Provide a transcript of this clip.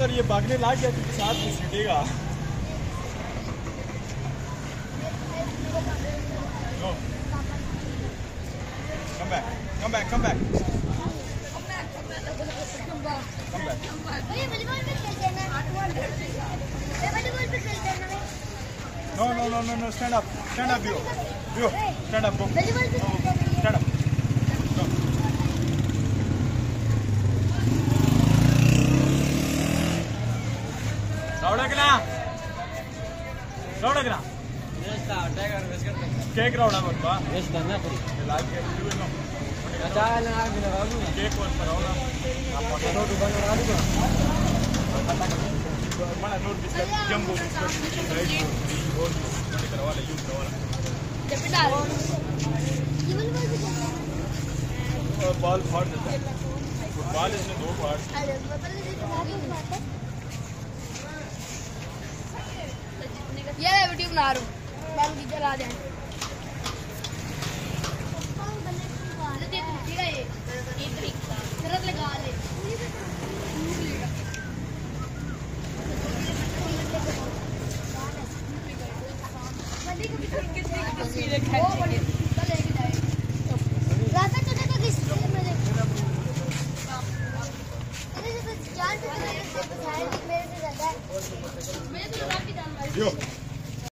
और ये भागने लग गया तो साथ में छूटेगा। Come back, come back, come back. Come back. No, no, no, no, no. Stand up, Bio. Bio, stand up, go. Stand up. Go. रौडकना केक रौडा बरवा लाइक केक वर रौडा mana note biscuit jumbo biscuit right और करवा ले use करवा ball फाड़ देता है फुटबॉल इसमें 2 पार्ट्स ये वीडियो बना रहा हूँ बाल की चला जाए लगा ले कितनी तस्वीरें